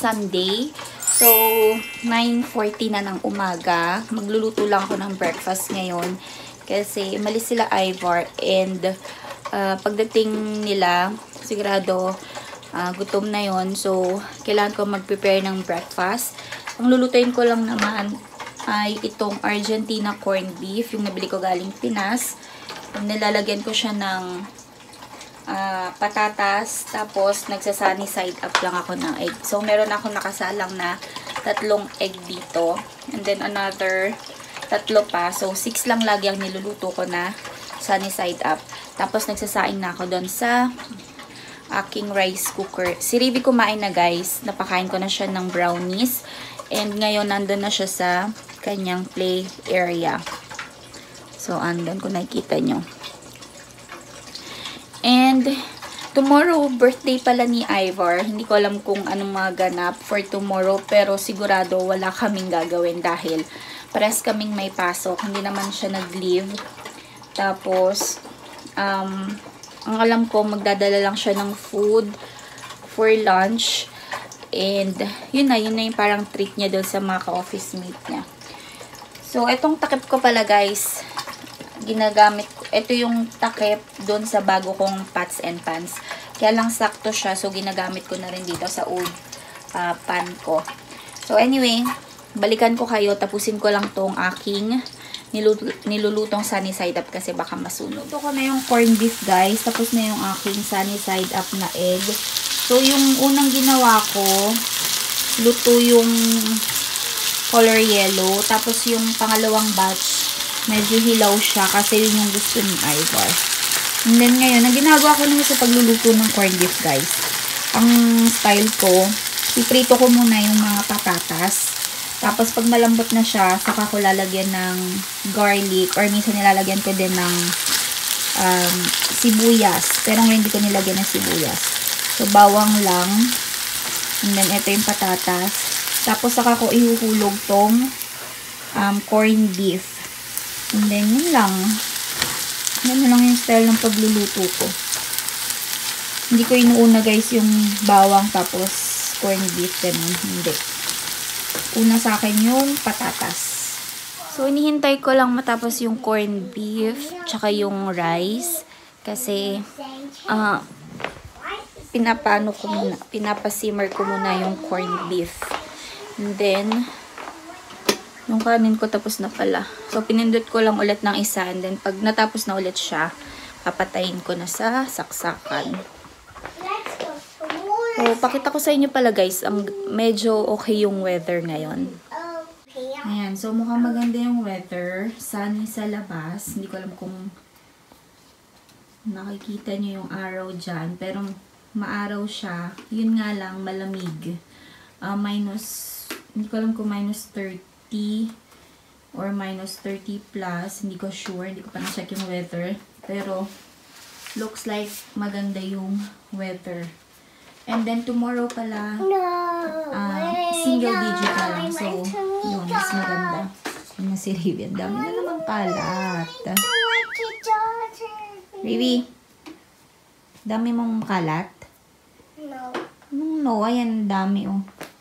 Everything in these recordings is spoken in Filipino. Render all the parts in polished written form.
Sunday. So, 9:40 na ng umaga. Magluluto lang ako ng breakfast ngayon. Kasi, malis sila Ivar. And, pagdating nila, sigurado, gutom na yon. So, kailangan ko mag-prepare ng breakfast. Ang lulutuin ko lang naman ay itong Argentina corned beef. Yung nabili ko galing Pinas. Nilalagyan ko siya ng patatas. Tapos, nagsasani side up lang ako ng egg. So, meron ako nakasalang na 3 egg dito. And then, another 3 pa. So, 6 lang lagi ang niluluto ko na sunny side up. Tapos, nagsasaing na ako doon sa aking rice cooker. Si Rivi kumain na, guys. Napakain ko na siya ng brownies. And ngayon, nandun na siya sa kanyang play area. So, andun kung nakikita nyo. And, tomorrow, birthday pala ni Ivar. Hindi ko alam kung anong mga ganap for tomorrow. Pero sigurado wala kaming gagawin dahil pares kaming may pasok. Hindi naman siya nag-leave. Tapos, ang alam ko, magdadala lang siya ng food for lunch. And, yun na yung parang treat niya doon sa mga ka-office mate niya. So, etong takip ko pala, guys, ginagamit ko. Ito yung takip doon sa bago kong pots and pans. Kaya lang sakto siya. So, ginagamit ko na rin dito sa old pan ko. So, anyway, balikan ko kayo. Tapusin ko lang tong aking nilulutong sunny side up kasi baka masunog. Ito ko na yung corned beef, guys. Tapos na yung aking sunny side up na egg. So, yung unang ginawa ko, luto yung color yellow. Tapos, yung pangalawang batch, medyo hilaw siya kasi yun yung gusto ni Ivar. And then ngayon, ang ginagawa ko naman sa pagluluto ng corned beef, guys. Ang style ko, piprito ko muna yung mga patatas. Tapos pag malambot na siya, saka ko lalagyan ng garlic or minsan nilalagyan ko din ng sibuyas. Pero ngayon hindi ko nilagyan ng sibuyas. So bawang lang. And then ito yung patatas. Tapos saka ko ihuhulog tong corned beef. And then, yun lang. Yan lang yung style ng pagluluto ko. Hindi ko inuuna, guys, yung bawang tapos corned beef. Ganun. Hindi. Una sa akin yung patatas. So, inihintay ko lang matapos yung corned beef tsaka yung rice. Kasi, pinapasimmer ko muna yung corned beef. And then, yung kanin ko tapos na pala. So, pinindot ko lang ulit ng isa. And then, pag natapos na ulit siya, papatayin ko na sa saksakan. So, pakita ko sa inyo pala, guys. Medyo okay yung weather ngayon. Ayan. So, mukhang maganda yung weather. Sunny sa labas. Hindi ko alam kung nakikita nyo yung araw dyan. Pero, maaraw siya. Yun nga lang, malamig. Hindi ko alam kung minus 30 or minus 30 plus. Hindi ko sure. Hindi ko pa na-check yung weather. Pero, looks like maganda yung weather. And then, tomorrow pala, single digit na lang. So, yun, mas maganda. Yun na si Ravi. Ang dami na naman kalat. Ravi, dami mong kalat? No, ayan, dami, oh.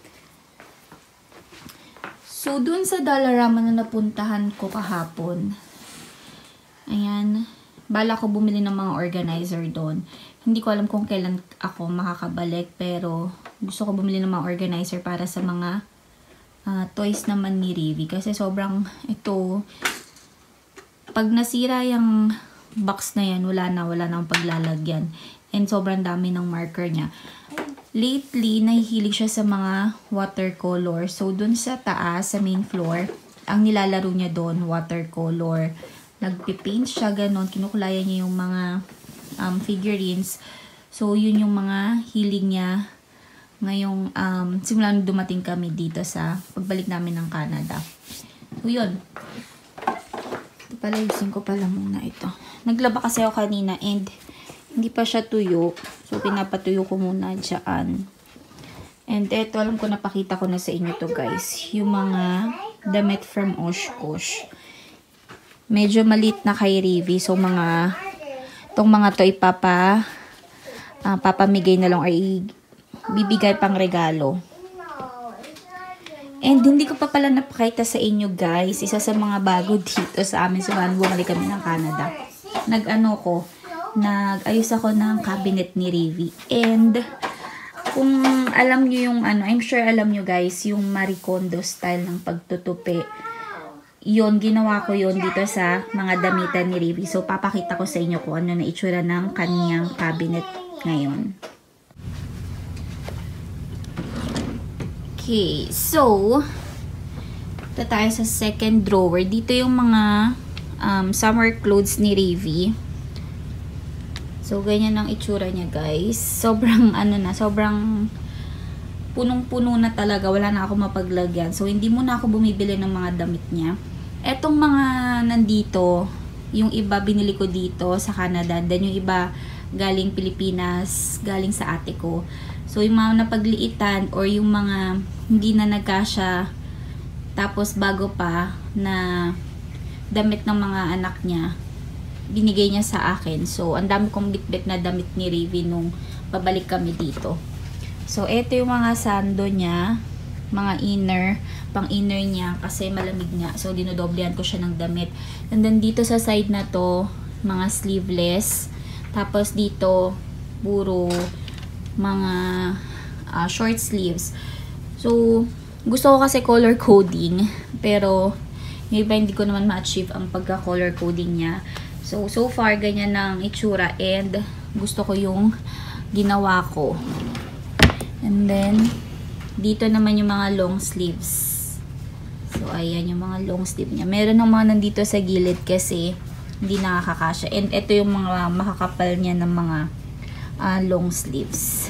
So, dun sa Dollarama na napuntahan ko kahapon, ayan, bala ko bumili ng mga organizer doon. Hindi ko alam kung kailan ako makakabalik, pero gusto ko bumili ng mga organizer para sa mga toys naman ni Ravi. Kasi sobrang, ito, pag nasira yung box na yan, wala na akong paglalagyan. And sobrang dami ng marker niya. Lately, nahihilig siya sa mga watercolor. So, dun sa taas, sa main floor, ang nilalaro niya doon, watercolor. Nagpipaint siya, ganon. Kinukulayan niya yung mga figurines. So, yun yung mga hilig niya ngayong, simula nung dumating kami dito sa pagbalik namin ng Canada. So, yun. Ito pala, ayusin ko pala muna ito. Naglaba kasi ako kanina and hindi pa siya tuyo. So, pinapatuyo ko muna dyan. And eto, alam ko napakita ko na sa inyo to, guys. Yung mga damit from Oshkosh. Medyo maliit na kay Ravi. So, itong mga to papamigay na lang or bibigay pang regalo. And hindi ko pa pala napakita sa inyo guys, isa sa mga bago dito sa amin sa bumalik kami ng Canada. Nag-ayos ako ng cabinet ni Ravi. And kung alam nyo yung I'm sure alam nyo guys, yung Marie Kondo style ng pagtutupi. Yun, ginawa ko yun dito sa mga damitan ni Ravi. So, papakita ko sa inyo kung ano na itsura ng kanyang cabinet ngayon. Okay, so, ito tayo sa second drawer. Dito yung mga summer clothes ni Ravi. So, ganyan ang itsura niya, guys. Sobrang, sobrang punong-puno na talaga. Wala na ako mapaglagyan. So, hindi muna ako bumibili ng mga damit niya. Etong mga nandito, yung iba binili ko dito sa Canada. Then, yung iba galing Pilipinas, galing sa ate ko. So, yung mga napagliitan or yung mga hindi na nagkasya, tapos bago pa na damit ng mga anak niya, binigay niya sa akin. So, ang dami kong bitbit na damit ni Ravi nung pabalik kami dito. So, ito yung mga sando niya, mga pang-inner niya kasi malamig nga. So, dinodoblehan ko siya ng damit. And then, dito sa side na to, mga sleeveless. Tapos, dito, puro mga short sleeves. So, gusto ko kasi color coding. Pero, yung iba hindi ko naman ma-achieve ang pagka-color coding niya. So far, ganyan ang itsura. And, gusto ko yung ginawa ko. And then, dito naman yung mga long sleeves. So, ayan yung mga long sleeve niya. Meron ng mga nandito sa gilid kasi hindi nakakakasya. And, ito yung mga makakapal niya ng mga long sleeves.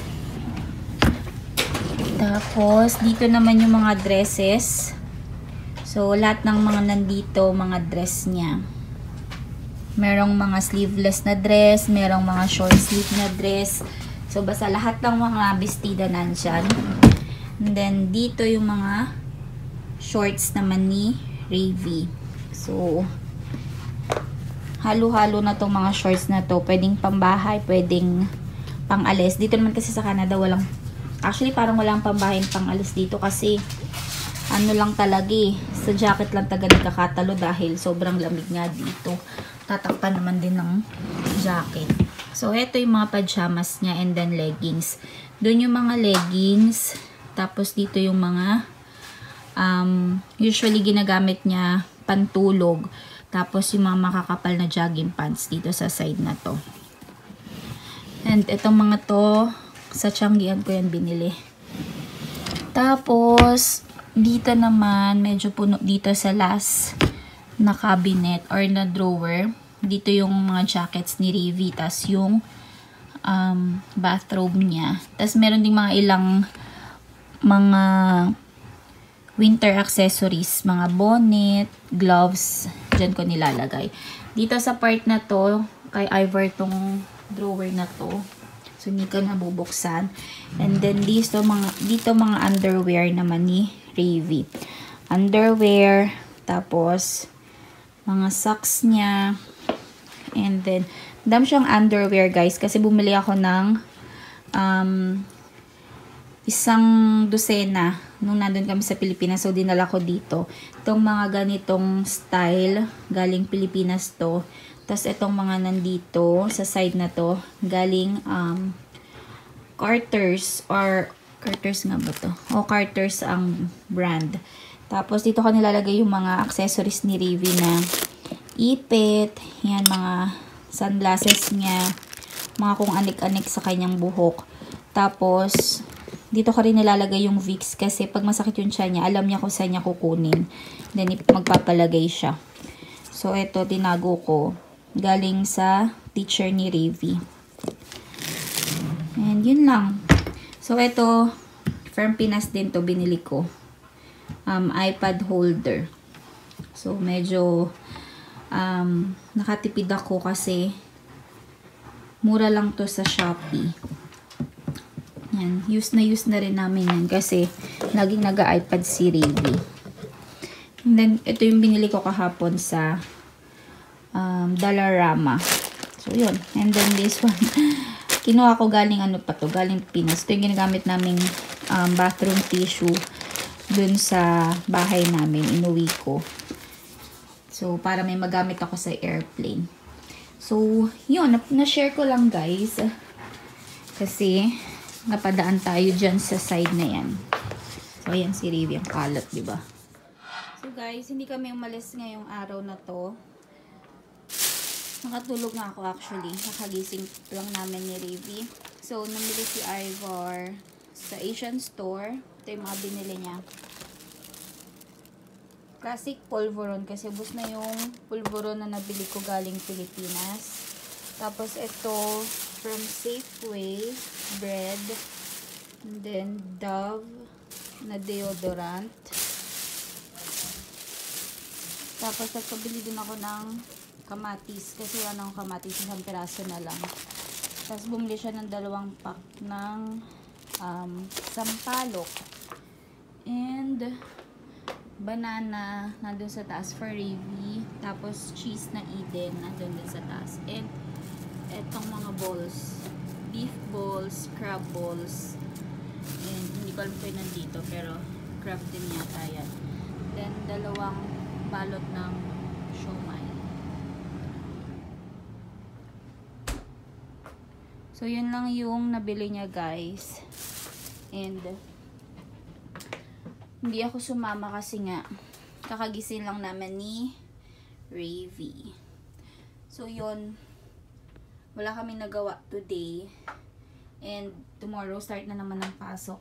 Tapos, dito naman yung mga dresses. So, lahat ng mga nandito, mga dress niya. Merong mga sleeveless na dress, merong mga short sleeve na dress. So, basta lahat ng mga bestida nandyan. And then, dito yung mga shorts naman ni Ravi. So, halo-halo na tong mga shorts na to. Pwedeng pambahay, pwedeng pang-alis. Dito naman kasi sa Canada, actually, parang walang pambahay pang-alis dito kasi lang talaga sa jacket lang taga nagkakatalo dahil sobrang lamig nga dito. Tatakpan naman din ng jacket. So, ito yung mga pajamas niya and then leggings. Doon yung mga leggings. Tapos, dito yung mga usually ginagamit niya pantulog. Tapos, yung mga makakapal na jogging pants dito sa side na to. And, itong mga to, sa Tianggian ko yan binili. Tapos, dito naman, medyo puno dito sa last na cabinet or na drawer. Dito yung mga jackets ni Ravi. Tas yung bathrobe niya. Tas meron ding mga ilang mga winter accessories. Mga bonnet, gloves. Diyan ko nilalagay. Dito sa part na to, kay Ivor tong drawer na to. So, hindi ko nabubuksan. And then, dito mga underwear naman ni Ravi. Underwear. Tapos, mga socks niya. And then, dami siyang underwear, guys. Kasi bumili ako ng isang dosena nung nandun kami sa Pilipinas. So, dinala ko dito. Itong mga ganitong style, galing Pilipinas to. Tapos, itong mga nandito, sa side na to, galing Carter's or Carter's nga ba to? O, Carter's ang brand. Tapos, dito ko nilalagay yung mga accessories ni Ravi na ipit. Yan, mga sunglasses niya. Mga kung anik-anik sa kanyang buhok. Tapos, dito ko rin nilalagay yung Vicks kasi pag masakit yung tiyan niya, alam niya kung saan niya kukunin. Then, magpapalagay siya. So, ito, tinago ko. Galing sa teacher ni Ravi. And, yun lang. So, ito, from Pinas din to binili ko. iPad holder. So, medyo nakatipid ako kasi mura lang to sa Shopee. Yan. Use na rin namin yan kasi laging nag-iPad si Ravi. And then, ito yung binili ko kahapon sa Dollarama. So, yun. And then, this one. Kinuha ko galing galing Pinas. Ito yung ginagamit naming bathroom tissue. dun sa bahay namin, inuwi ko. So, para may magamit ako sa airplane. So, yun, na-share ko lang guys. Kasi, napadaan tayo dyan sa side na yan. So, ayan si Ravi ang kalat, diba? So, guys, hindi kami umalis ngayong araw na to. Nakatulog nga ako actually. Nakagising lang namin ni Ravi. So, namili si Ivar sa Asian store. Ito yung mga binili niya. Classic polvoron kasi ubos na yung polvoron na nabili ko galing Pilipinas. Tapos ito from Safeway bread. And then Dove na deodorant. Tapos nagpabili din ako ng kamatis kasi wala akong kamatis, isang piraso na lang. Tapos bumili siya ng 2 pack ng sampalok. And banana nandun sa taas for Ravi. Tapos cheese na Eden nandun din sa taas. And etong mga balls, beef balls, crab balls, and hindi ko alam kung yun nandito pero crab din yata yan. Then 2 balot ng siomai. So yun lang yung nabili niya guys. And hindi ako sumama kasi nga kakagising lang naman ni Ravi. So yun, wala kami nagawa today. And tomorrow start na naman ng pasok.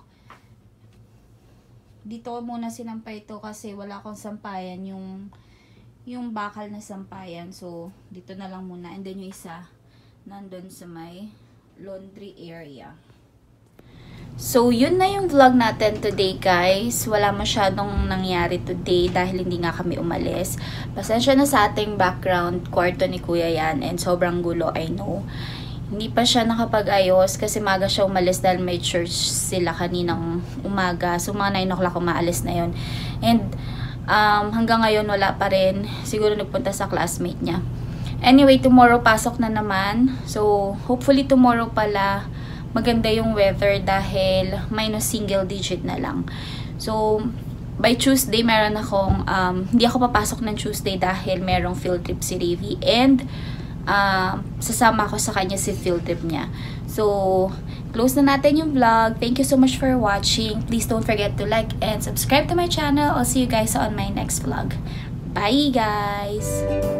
Dito muna sinampay ito kasi wala akong sampayan, yung bakal na sampayan. So dito na lang muna. And then yung isa nandun sa may laundry area. So, yun na yung vlog natin today guys. Wala masyadong nangyari today dahil hindi nga kami umalis. Pasensya na sa ating background. Kwarto ni kuya yan and sobrang gulo, I know. Hindi pa siya nakapag-ayos kasi maga siya umalis dahil may church sila kaninang umaga. So, mga 9 o'clock umaalis na yun. And hanggang ngayon wala pa rin. Siguro nagpunta sa classmate niya. Anyway, tomorrow pasok na naman. So, hopefully tomorrow pala maganda yung weather dahil minus single digit na lang. So, by Tuesday, meron akong, hindi ako papasok ng Tuesday dahil merong field trip si Ravi. And, sasama ako sa kanya si field trip niya. So, close na natin yung vlog. Thank you so much for watching. Please don't forget to like and subscribe to my channel. I'll see you guys on my next vlog. Bye, guys!